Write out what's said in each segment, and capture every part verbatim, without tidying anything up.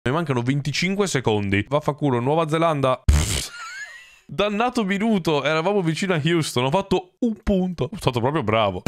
Mi mancano venticinque secondi. Vaffanculo, Nuova Zelanda. Dannato minuto, eravamo vicino a Houston, ho fatto un punto. Sono stato proprio bravo.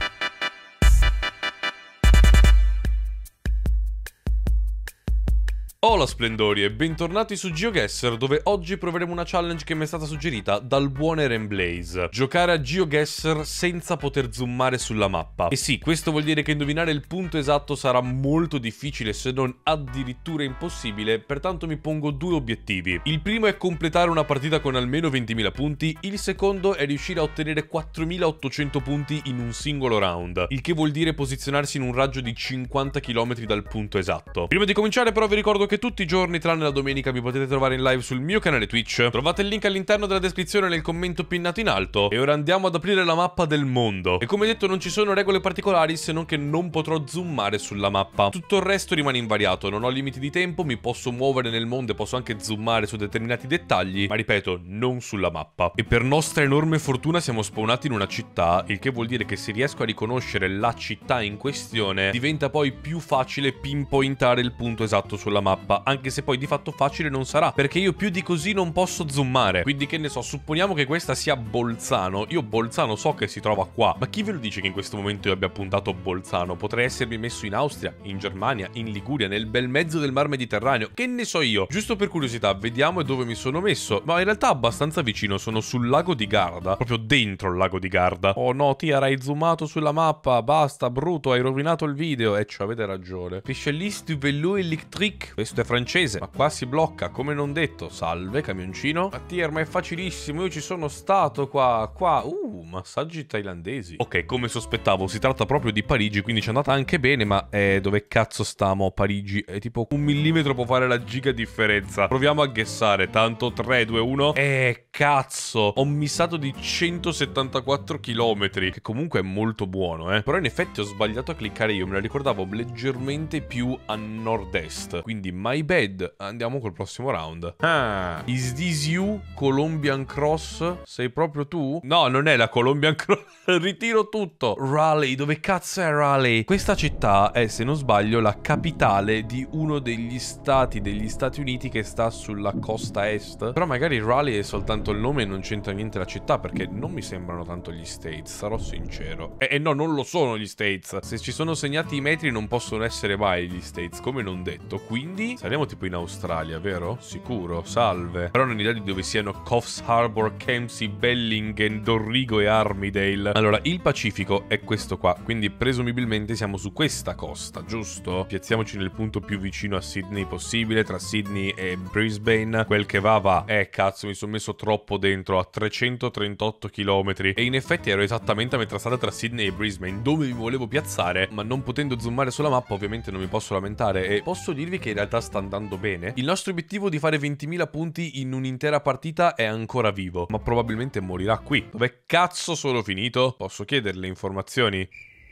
Hola splendori e bentornati su GeoGuessr, dove oggi proveremo una challenge che mi è stata suggerita dal buon Eren Blaze. Giocare a GeoGuessr senza poter zoomare sulla mappa. E sì, questo vuol dire che indovinare il punto esatto sarà molto difficile, se non addirittura impossibile, pertanto mi pongo due obiettivi. Il primo è completare una partita con almeno ventimila punti, il secondo è riuscire a ottenere quattromilaottocento punti in un singolo round, il che vuol dire posizionarsi in un raggio di cinquanta chilometri dal punto esatto. Prima di cominciare però vi ricordo che tutti i giorni tranne la domenica mi potete trovare in live sul mio canale Twitch. Trovate il link all'interno della descrizione nel commento pinnato in alto. E ora andiamo ad aprire la mappa del mondo. E come detto non ci sono regole particolari, se non che non potrò zoomare sulla mappa. Tutto il resto rimane invariato, non ho limiti di tempo, mi posso muovere nel mondo e posso anche zoomare su determinati dettagli, ma ripeto, non sulla mappa. E per nostra enorme fortuna siamo spawnati in una città, il che vuol dire che se riesco a riconoscere la città in questione, diventa poi più facile pinpointare il punto esatto sulla mappa. Anche se poi di fatto facile non sarà, perché io più di così non posso zoomare. Quindi che ne so, supponiamo che questa sia Bolzano. Io Bolzano so che si trova qua, ma chi ve lo dice che in questo momento io abbia puntato Bolzano? Potrei essermi messo in Austria, in Germania, in Liguria, nel bel mezzo del mar Mediterraneo. Che ne so io? Giusto per curiosità, vediamo dove mi sono messo. Ma in realtà abbastanza vicino, sono sul lago di Garda, proprio dentro il lago di Garda. Oh no, Tiara, hai zoomato sulla mappa, basta, brutto, hai rovinato il video. E ci avete ragione. Specialiste du vélo électrique. Questo è francese, ma qua si blocca, come non detto. Salve, camioncino. Mattia, ma è facilissimo, io ci sono stato qua, qua. Uh, massaggi thailandesi. Ok, come sospettavo, si tratta proprio di Parigi, quindi ci è andata anche bene, ma eh, dove cazzo stiamo? Parigi è tipo un millimetro può fare la giga differenza. Proviamo a guessare, tanto tre, due, uno. Eh, cazzo, ho missato di centosettantaquattro chilometri, che comunque è molto buono, eh. Però in effetti ho sbagliato a cliccare io, me la ricordavo leggermente più a nord-est, quindi my bad. Andiamo col prossimo round. Ah, is this you, Colombian Cross? Sei proprio tu? No, non è la Colombian Cross. Ritiro tutto. Raleigh, dove cazzo è Raleigh? Questa città è, se non sbaglio, la capitale di uno degli stati degli Stati Uniti che sta sulla costa est. Però magari Raleigh è soltanto il nome e non c'entra niente la città, perché non mi sembrano tanto gli States, sarò sincero. E, e no, non lo sono gli States. Se ci sono segnati i metri non possono essere mai gli States, come non detto. Quindi saremo tipo in Australia, vero? Sicuro, salve. Però non ho idea di dove siano Coffs Harbour, Kempsey, Bellingen, Dorrigo e Armidale. Allora, il Pacifico è questo qua, quindi presumibilmente siamo su questa costa, giusto? Piazziamoci nel punto più vicino a Sydney possibile, tra Sydney e Brisbane. Quel che va va. Eh, cazzo, mi sono messo troppo dentro, a trecentotrentotto chilometri. E in effetti ero esattamente a metà strada tra Sydney e Brisbane, dove mi volevo piazzare, ma non potendo zoomare sulla mappa ovviamente non mi posso lamentare. E posso dirvi che in realtà sta andando bene. Il nostro obiettivo di fare ventimila punti in un'intera partita è ancora vivo, ma probabilmente morirà qui. Dove cazzo sono finito? Posso chiederle informazioni?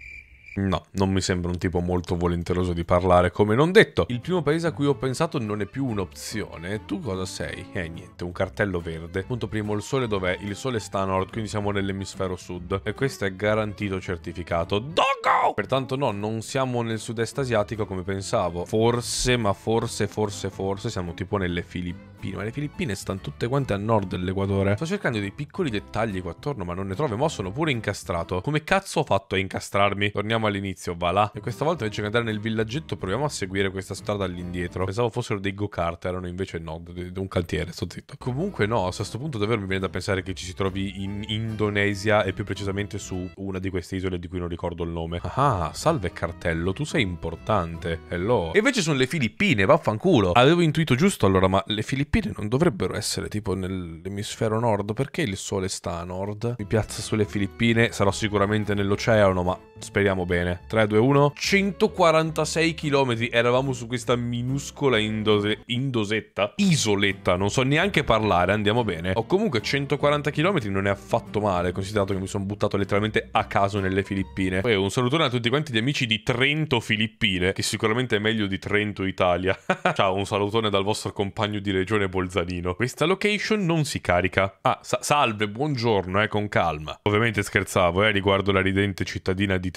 No, non mi sembra un tipo molto volenteroso di parlare, come non detto. Il primo paese a cui ho pensato non è più un'opzione. Tu cosa sei? Eh, niente, un cartello verde. Punto primo, il sole dov'è? Il sole sta a nord, quindi siamo nell'emisfero sud. E questo è garantito certificato. Dogo! Pertanto no, non siamo nel sud-est asiatico come pensavo. Forse, ma forse, forse, forse siamo tipo nelle Filippine. Ma le Filippine stanno tutte quante a nord dell'equatore. Sto cercando dei piccoli dettagli qua attorno, ma non ne trovo. Ma sono pure incastrato. Come cazzo ho fatto a incastrarmi? Torniamo all'inizio, va là. E questa volta invece che andare nel villaggetto proviamo a seguire questa strada all'indietro. Pensavo fossero dei go-kart, erano invece no, di un cantiere, sto zitto. Comunque no, a questo punto davvero mi viene da pensare che ci si trovi in Indonesia e più precisamente su una di queste isole di cui non ricordo il nome. Ah, salve cartello, tu sei importante. Hello. E invece sono le Filippine, vaffanculo. Avevo intuito giusto allora, ma le Filippine non dovrebbero essere tipo nell'emisfero nord? Perché il sole sta a nord? Mi piazza sulle Filippine, sarò sicuramente nell'oceano, ma speriamo bene. tre, due, uno. centoquarantasei chilometri. Eravamo su questa minuscola indose... indosetta. Isoletta. Non so neanche parlare. Andiamo bene. Ho comunque centoquaranta chilometri. Non è affatto male, considerato che mi sono buttato letteralmente a caso nelle Filippine. Poi un salutone a tutti quanti gli amici di Trento Filippine, che sicuramente è meglio di Trento Italia. Ciao, un salutone dal vostro compagno di regione Bolzanino. Questa location non si carica. Ah, sa salve, buongiorno, eh, con calma. Ovviamente scherzavo, eh, riguardo la ridente cittadina di Trento.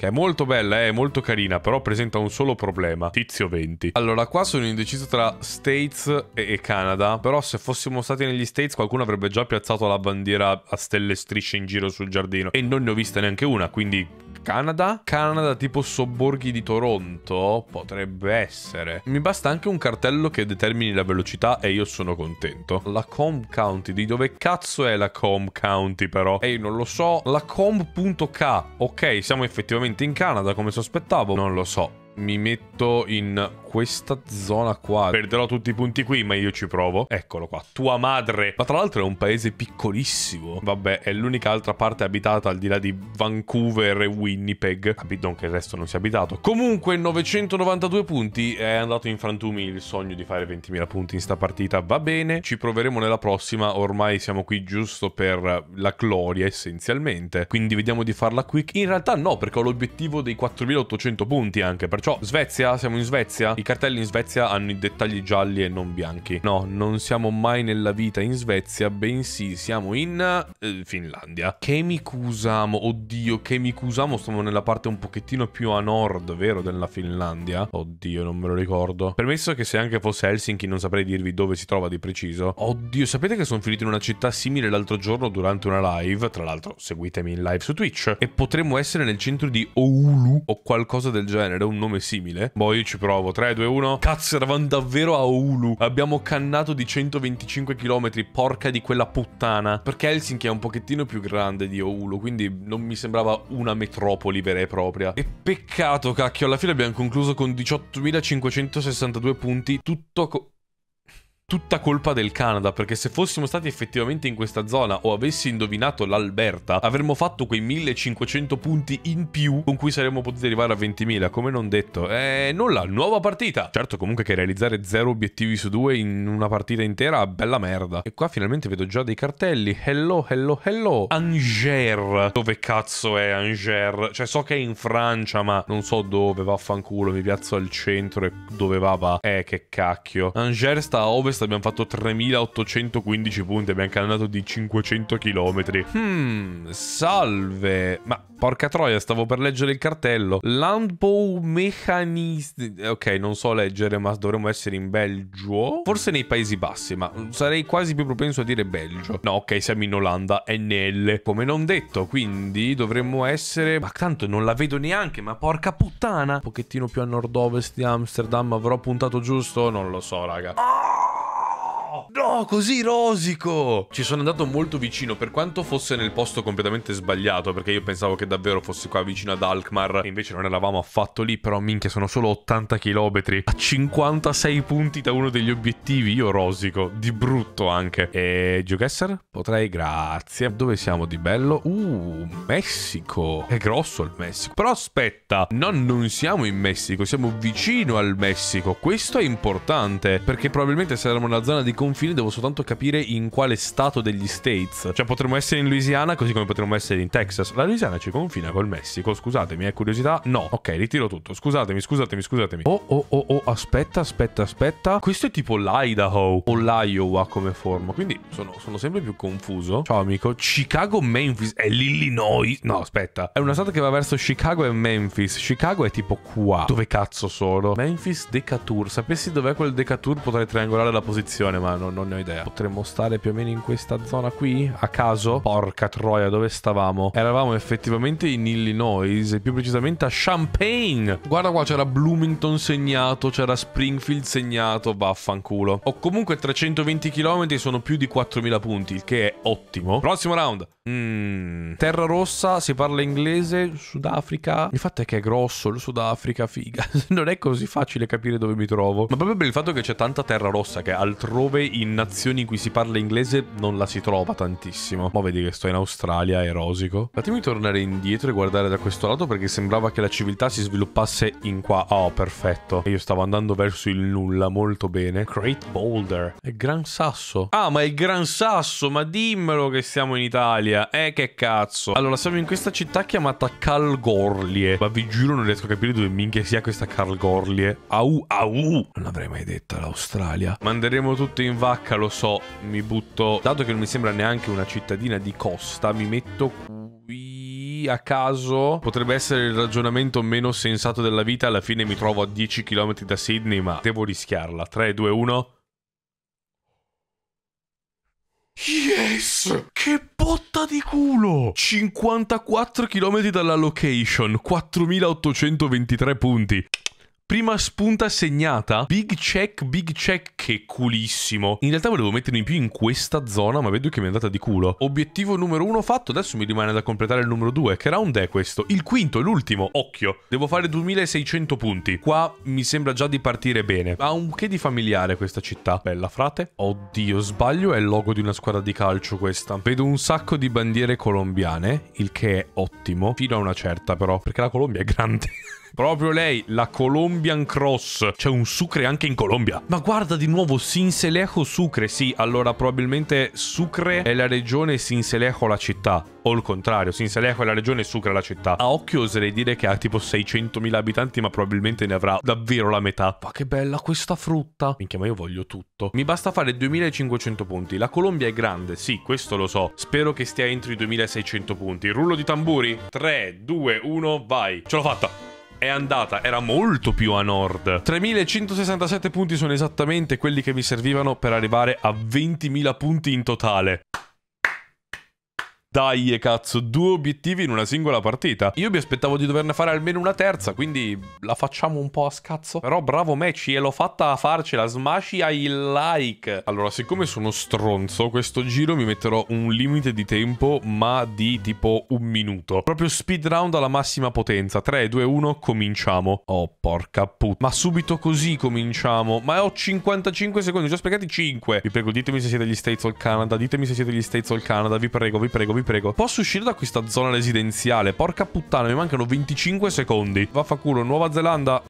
che è molto bella, è molto carina, però presenta un solo problema: Tizio venti. Allora, qua sono indeciso tra States e, e Canada, però se fossimo stati negli States qualcuno avrebbe già piazzato la bandiera a stelle e strisce in giro sul giardino, e non ne ho vista neanche una, quindi... Canada? Canada tipo sobborghi di Toronto? Potrebbe essere. Mi basta anche un cartello che determini la velocità e io sono contento. La Combe County, di dove cazzo è la Combe County però? Ehi, non lo so. La Combe.k. Ok, siamo effettivamente in Canada come sospettavo. Non lo so. Mi metto in questa zona qua. Perderò tutti i punti qui, ma io ci provo. Eccolo qua, tua madre. Ma tra l'altro è un paese piccolissimo. Vabbè, è l'unica altra parte abitata al di là di Vancouver e Winnipeg. Non che il resto non sia abitato. Comunque, novecentonovantadue punti. È andato in frantumi il sogno di fare ventimila punti in sta partita. Va bene, ci proveremo nella prossima. Ormai siamo qui giusto per la gloria, essenzialmente. Quindi vediamo di farla quick. In realtà no, perché ho l'obiettivo dei quattromilaottocento punti anche. Perciò, Svezia? Siamo in Svezia? I cartelli in Svezia hanno i dettagli gialli e non bianchi. No, non siamo mai nella vita in Svezia, bensì siamo in eh, Finlandia. Kemikusamo, oddio, Kemikusamo, stiamo nella parte un pochettino più a nord, vero, della Finlandia? Oddio, non me lo ricordo. Permesso che se anche fosse Helsinki non saprei dirvi dove si trova di preciso. Oddio, sapete che sono finito in una città simile l'altro giorno durante una live? Tra l'altro, seguitemi in live su Twitch. E potremmo essere nel centro di Oulu o qualcosa del genere, un nome simile. Boh, io ci provo. tre, due, uno. Cazzo, eravamo davvero a Oulu. Abbiamo cannato di centoventicinque chilometri. Porca di quella puttana. Perché Helsinki è un pochettino più grande di Oulu, quindi non mi sembrava una metropoli vera e propria. E peccato, cacchio, alla fine abbiamo concluso con diciottomilacinquecentosessantadue punti. Tutto... Co Tutta colpa del Canada, perché se fossimo stati effettivamente in questa zona o avessi indovinato l'Alberta, avremmo fatto quei millecinquecento punti in più con cui saremmo potuti arrivare a ventimila, come non detto. E nulla, nuova partita! Certo, comunque che realizzare zero obiettivi su due in una partita intera, bella merda. E qua finalmente vedo già dei cartelli. Hello, hello, hello. Angers. Dove cazzo è Angers? Cioè, so che è in Francia, ma non so dove, vaffanculo. Mi piazzo al centro e dove va va. Eh, che cacchio. Angers sta a ovest. Abbiamo fatto tremilaottocentoquindici punti. Abbiamo cannato di cinquecento chilometri. Hmm, salve. Ma porca troia, stavo per leggere il cartello. Landbau Mechanist... Ok, non so leggere, ma dovremmo essere in Belgio. Forse nei Paesi Bassi, ma sarei quasi più propenso a dire Belgio. No, ok, siamo in Olanda. N L. Come non detto, quindi dovremmo essere... Ma tanto non la vedo neanche, ma porca puttana. Un pochettino più a nord-ovest di Amsterdam. Avrò puntato giusto? Non lo so, raga. No, così rosico! Ci sono andato molto vicino, per quanto fosse nel posto completamente sbagliato, perché io pensavo che davvero fosse qua vicino ad Alkmaar, e invece non eravamo affatto lì. Però minchia, sono solo ottanta chilometri a cinquantasei punti da uno degli obiettivi. Io rosico, di brutto anche. E GeoGuessr? Potrei, grazie. Dove siamo di bello? Uh, Messico. È grosso il Messico. Però aspetta, no, non siamo in Messico, siamo vicino al Messico. Questo è importante, perché probabilmente se eravamo nella zona di confine devo soltanto capire in quale stato degli States. Cioè potremmo essere in Louisiana così come potremmo essere in Texas. La Louisiana ci confina col Messico, scusatemi, è curiosità? No, ok, ritiro tutto, scusatemi, scusatemi, scusatemi. Oh, oh, oh, oh, aspetta, aspetta, aspetta. Questo è tipo l'Idaho o l'Iowa come forma, quindi sono, sono sempre più confuso. Ciao amico. Chicago, Memphis, è l'Illinois. No, aspetta, è una strada che va verso Chicago e Memphis. Chicago è tipo qua. Dove cazzo sono? Memphis, Decatur. Sapessi dov'è quel Decatur potrei triangolare la posizione, ma non, non ne ho idea. Potremmo stare più o meno in questa zona qui, a caso? Porca troia, dove stavamo? Eravamo effettivamente in Illinois, e più precisamente a Champaign. Guarda qua, c'era Bloomington segnato, c'era Springfield segnato, vaffanculo. Ho comunque trecentoventi chilometri e sono più di quattromila punti, il che è ottimo. Prossimo round. Mm. Terra rossa, si parla inglese, Sudafrica. Il fatto è che è grosso il Sudafrica, figa. Non è così facile capire dove mi trovo. Ma proprio per il fatto che c'è tanta terra rossa che altrove in nazioni in cui si parla inglese non la si trova tantissimo. Ma vedi che sto in Australia, è rosico. Fatemi tornare indietro e guardare da questo lato, perché sembrava che la civiltà si sviluppasse in qua. Oh, perfetto. E io stavo andando verso il nulla, molto bene. Great Boulder. È Gran Sasso. Ah, ma è il Gran Sasso, ma dimmelo che siamo in Italia. Eh, che cazzo. Allora, siamo in questa città chiamata Kalgoorlie. Ma vi giuro non riesco a capire dove minchia sia questa Kalgoorlie. Au, au. Non avrei mai detto l'Australia. Manderemo tutto in vacca, lo so. Mi butto... Dato che non mi sembra neanche una cittadina di costa, mi metto qui... così a caso potrebbe essere il ragionamento meno sensato della vita. Alla fine mi trovo a dieci chilometri da Sydney, ma devo rischiarla. tre, due, uno. Yes! Che botta di culo! cinquantaquattro chilometri dalla location, quattromilaottocentoventitré punti. Prima spunta segnata. Big check, big check. Che culissimo. In realtà volevo mettermi in più in questa zona, ma vedo che mi è andata di culo. Obiettivo numero uno fatto. Adesso mi rimane da completare il numero due. Che round è questo? Il quinto, l'ultimo. Occhio. Devo fare duemilaseicento punti. Qua mi sembra già di partire bene. Ha un che di familiare questa città. Bella, frate. Oddio, sbaglio. È il logo di una squadra di calcio questa. Vedo un sacco di bandiere colombiane, il che è ottimo. Fino a una certa, però. Perché la Colombia è grande. Proprio lei, la Colombian Cross. C'è un Sucre anche in Colombia. Ma guarda di nuovo, Sincelejo Sucre. Sì, allora probabilmente Sucre è la regione, Sincelejo la città. O il contrario, Sincelejo è la regione, Sucre è la città. A occhio oserei dire che ha tipo seicentomila abitanti, ma probabilmente ne avrà davvero la metà. Ma che bella questa frutta. Minchia, ma io voglio tutto. Mi basta fare duemilacinquecento punti. La Colombia è grande, sì, questo lo so. Spero che stia entro i duemilaseicento punti. Rullo di tamburi. tre, due, uno, vai. Ce l'ho fatta. È andata, era molto più a nord. tremilacentosessantasette punti sono esattamente quelli che mi servivano per arrivare a ventimila punti in totale. Dai, cazzo, due obiettivi in una singola partita. Io mi aspettavo di doverne fare almeno una terza, quindi la facciamo un po' a scazzo. Però bravo Mecci, e l'ho fatta a farcela. Smashi ai like. Allora, siccome sono stronzo, questo giro mi metterò un limite di tempo, ma di tipo un minuto. Proprio speed round alla massima potenza. tre, due, uno, cominciamo. Oh, porca puttana. Ma subito così cominciamo. Ma ho cinquantacinque secondi, già spiegati cinque. Vi prego, ditemi se siete gli States o il Canada. Ditemi se siete gli States o il Canada. Vi prego, vi prego, vi prego. Posso uscire da questa zona residenziale? Porca puttana, mi mancano venticinque secondi. Vaffanculo, Nuova Zelanda.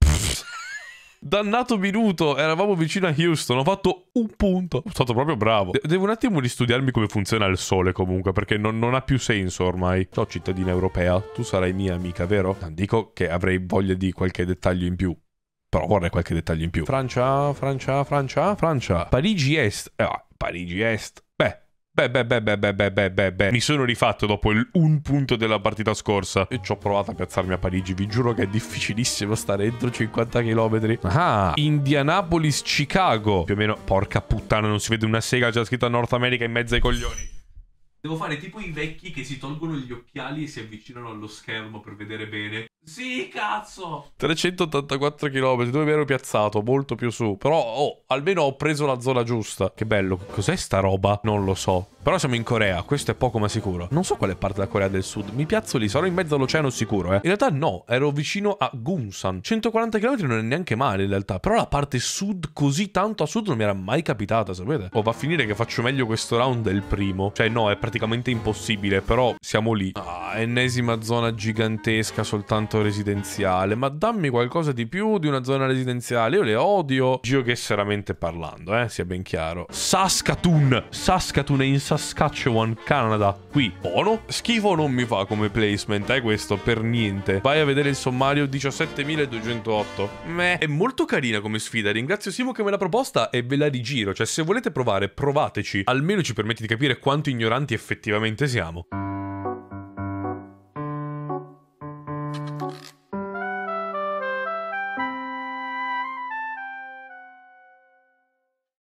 Dannato minuto, eravamo vicino a Houston, ho fatto un punto. Sono stato proprio bravo. De devo un attimo ristudiarmi come funziona il sole comunque, perché non, non ha più senso ormai. Ciao cittadina europea, tu sarai mia amica, vero? Non dico che avrei voglia di qualche dettaglio in più, però vorrei qualche dettaglio in più. Francia, Francia, Francia, Francia. Parigi Est. Ah, Parigi Est. Beh. Beh, beh, beh, beh, beh, beh, beh, beh, beh. Mi sono rifatto dopo il un punto della partita scorsa e ci ho provato a piazzarmi a Parigi. Vi giuro che è difficilissimo stare entro cinquanta chilometri. Ah, Indianapolis, Chicago. Più o meno, porca puttana, non si vede una sega, c'è scritto North America in mezzo ai coglioni. Devo fare tipo i vecchi che si tolgono gli occhiali e si avvicinano allo schermo per vedere bene. Sì, cazzo! trecentottantaquattro chilometri, dove mi ero piazzato? Molto più su. Però, oh, almeno ho preso la zona giusta. Che bello. Cos'è sta roba? Non lo so. Però siamo in Corea, questo è poco ma sicuro. Non so quale parte della Corea del Sud. Mi piazzo lì, sarò in mezzo all'oceano sicuro, eh. In realtà no, ero vicino a Gunsan. centoquaranta chilometri non è neanche male in realtà. Però la parte sud, così tanto a sud, non mi era mai capitata, sapete? Oh, va a finire che faccio meglio questo round del primo. Cioè, no, è praticamente impossibile, però siamo lì. Ah, ennesima zona gigantesca, soltanto residenziale. Ma dammi qualcosa di più di una zona residenziale. Io le odio. Geogesseramente parlando, eh, sia ben chiaro. Saskatoon. Saskatoon è in Saskatchewan, Canada. Qui, buono. Schifo non mi fa come placement, eh, questo, per niente. Vai a vedere il sommario, diciassettemiladuecentootto. Meh. È molto carina come sfida. Ringrazio Simo che me l'ha proposta e ve la rigiro. Cioè, se volete provare, provateci. Almeno ci permette di capire quanto ignoranti effettivamente siamo.